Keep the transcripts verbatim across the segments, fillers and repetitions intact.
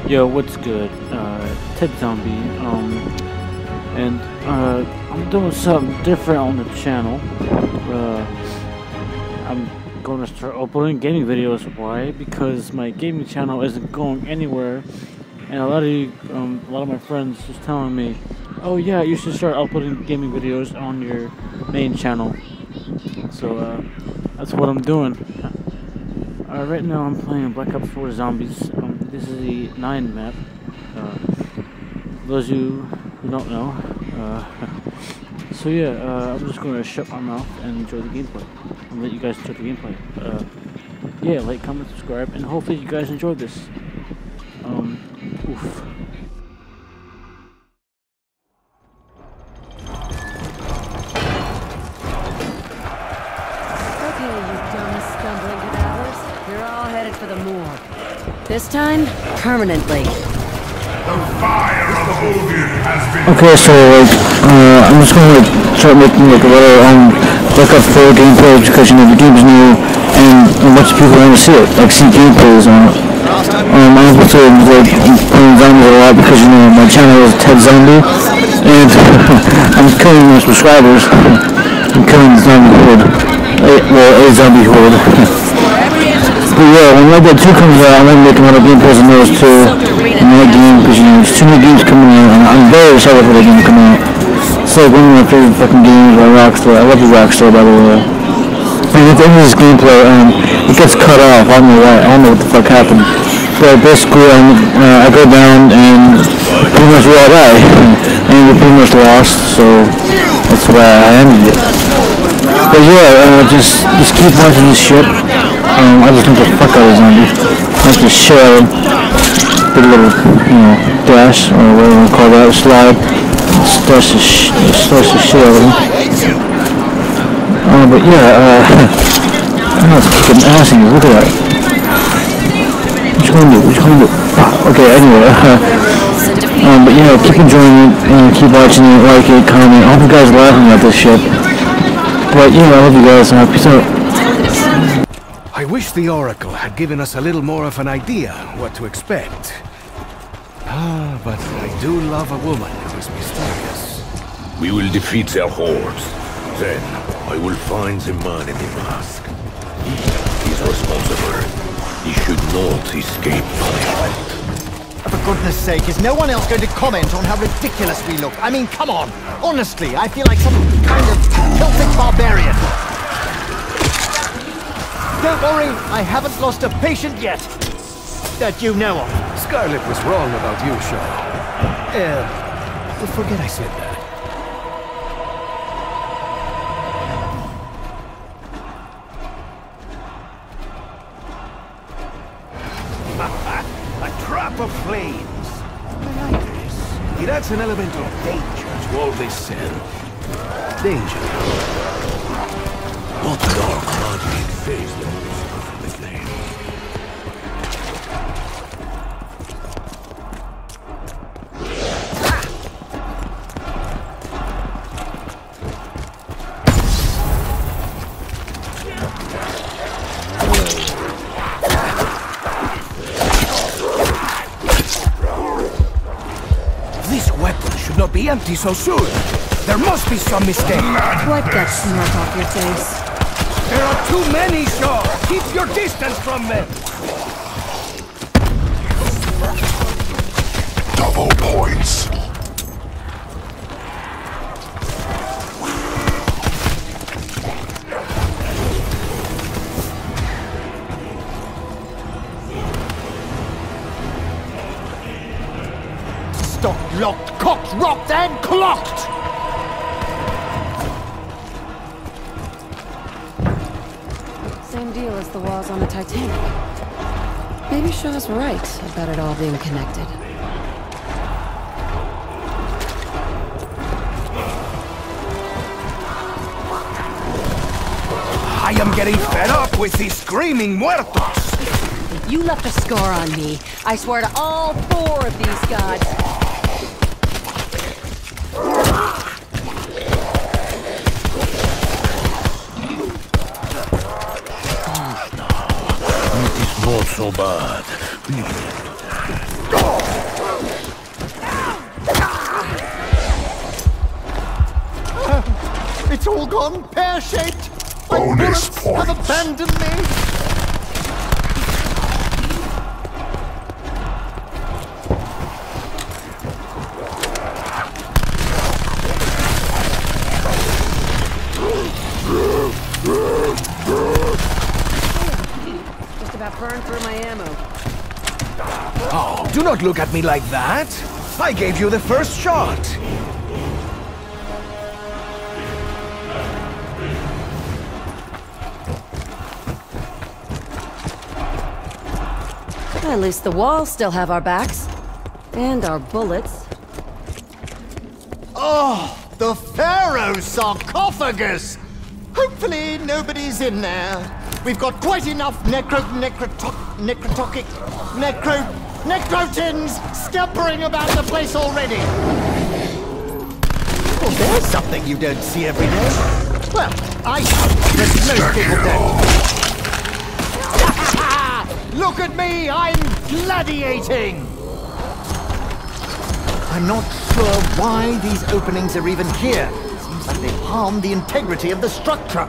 Yo, what's good? Uh, Ted Zombie, um, and, uh, I'm doing something different on the channel. Uh, I'm going to start uploading gaming videos. Why? Because my gaming channel isn't going anywhere, and a lot of you, um, a lot of my friends just telling me, oh yeah, you should start uploading gaming videos on your main channel. So, uh, that's what I'm doing. Uh, right now I'm playing Black Ops four Zombies. Um, this is the nine map. Uh, those of you who don't know. Uh, so yeah, uh, I'm just going to shut my mouth and enjoy the gameplay. And let you guys enjoy the gameplay. Uh, yeah, like, comment, subscribe, and hopefully you guys enjoy this. Um, oof. This time, permanently. The fire of Oblivion has been... Okay, so like, uh, I'm just gonna like start making like a little um Black Ops four gameplay because you know the game's new and a bunch of people want to see it, like see gameplays on it. Um, I'm also like playing zombies a lot because you know my channel is Ted Zombie and I'm killing my subscribers. I'm killing the zombie horde. A, well, a zombie horde. But yeah, when Red Dead two comes out, I'm going to make another gameplays on those two in that game, because you know, there's two new games coming out, and I'm very excited for that game to come out. It's like one of my favorite fucking games by Rockstar. I love the Rockstar, by the way. And at the end of this gameplay, um, it gets cut off. I don't know why. I don't know what the fuck happened. But basically, um, uh, I go down, and pretty much we all die. And we're pretty much lost, so that's why I ended it. But yeah, uh, just, just keep watching this shit. Um, I just jumped the fuck out of the zombie. That's the shit out of him. Did a little, you know, dash, or whatever you want to call that, slide. Slash the, sh slash the shit out of him. Uh, but yeah, uh, I know it's kicking ass in here, look at that. What you gonna do? What you gonna do? Ah, okay, anyway, uh, um, but yeah, keep enjoying it, and keep watching it, like it, comment. I hope you guys are laughing at this shit. But yeah, I love you guys, uh, peace out. I wish the Oracle had given us a little more of an idea what to expect. Ah, but I do love a woman who is mysterious. We will defeat their hordes. Then, I will find the man in the mask. He is responsible. He should not escape punishment. For goodness sake, is no one else going to comment on how ridiculous we look? I mean, come on! Honestly, I feel like some kind of Celtic barbarian. Don't worry, I haven't lost a patient yet. That you know of. Scarlet was wrong about you, Shaw. Uh, forget I said that. A trap of flames. I like this. It adds an element of danger to all this sin. Danger. What dark magic phase the most perfectly? This weapon should not be empty so soon. There must be some mistake. Wipe that smirk off your face. There are too many, Shaw! Keep your distance from them! Double points. Stocked, locked, cocked, rocked, and clocked! Same deal as the walls on the Titanic. Maybe Shaw's right about it all being connected. I am getting fed up with these screaming muertos! If you left a scar on me, I swear to all four of these gods. It is not so bad. gone pear-shaped. My Bonus bullets have points. abandoned me. Just about burned through my ammo. Oh, do not look at me like that. I gave you the first shot. At least the walls still have our backs. And our bullets. Oh, the Pharaoh sarcophagus! Hopefully nobody's in there. We've got quite enough necro... necrotoc... necrotoxic... necro... necrotins scampering about the place already! Well, there's something you don't see every day. Well, I have, but most people don't. Look at me! I'm gladiating! I'm not sure why these openings are even here. Seems like they've harmed the integrity of the structure.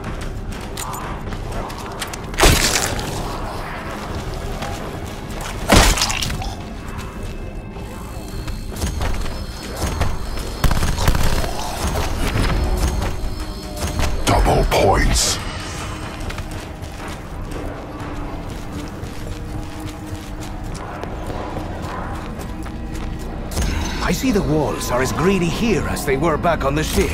Double points. I see the walls are as greedy here as they were back on the ship.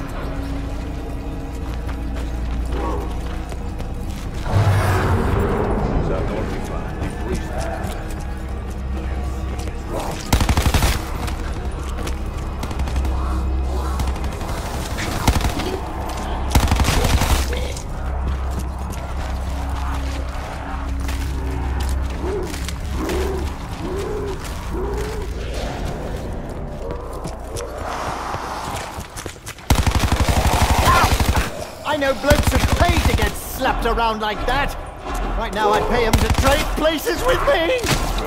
I know blokes would pay to get slapped around like that. Right now I'd pay them to trade places with me.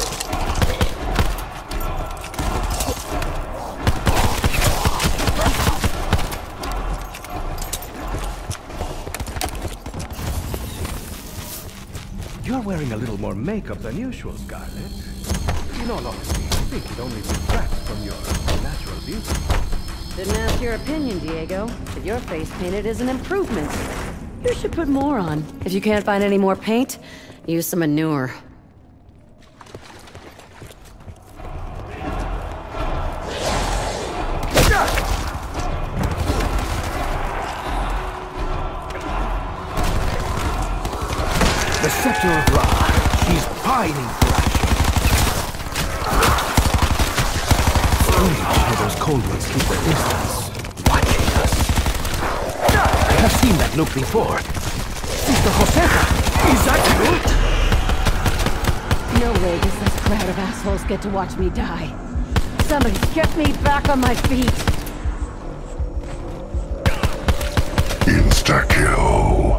You're wearing a little more makeup than usual, Scarlet. In all honesty, I think it only detracts from your natural beauty. Didn't ask your opinion, Diego, but your face painted is an improvement. You should put more on. If you can't find any more paint, use some manure. The Scepter of Ra. She's pining for action. Strange how those cold ones keep their distance, watching us. I have seen that look before. Sister Josefa! Is that you? No way does this crowd of assholes get to watch me die. Somebody get me back on my feet! Insta-kill.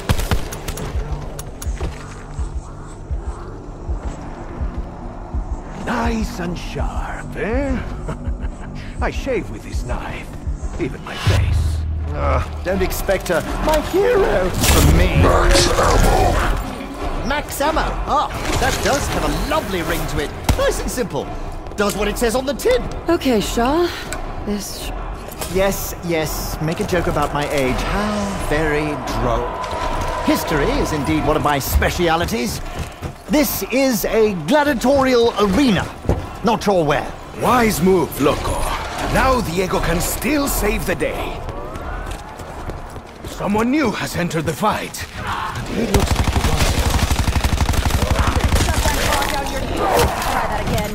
Nice and sharp, eh? I shave with this knife. Even my face. Ugh, don't expect a my hero from me. Max ammo. Max ammo. Ah, that does have a lovely ring to it. Nice and simple. Does what it says on the tin. Okay, Shaw. This... Sh Yes, yes. Make a joke about my age. How very droll. History is indeed one of my specialities. This is a gladiatorial arena. Not sure where. Wise move, Loco. Now Diego can still save the day. Someone new has entered the fight. And it looks like he wants it. Try that again.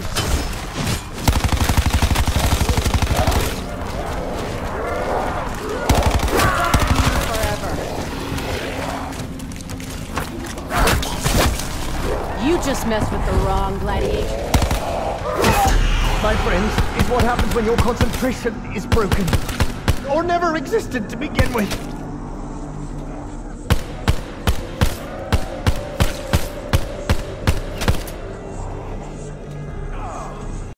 You just messed with the wrong gladiator. My friends, is what happens when your concentration is broken. Or never existed to begin with.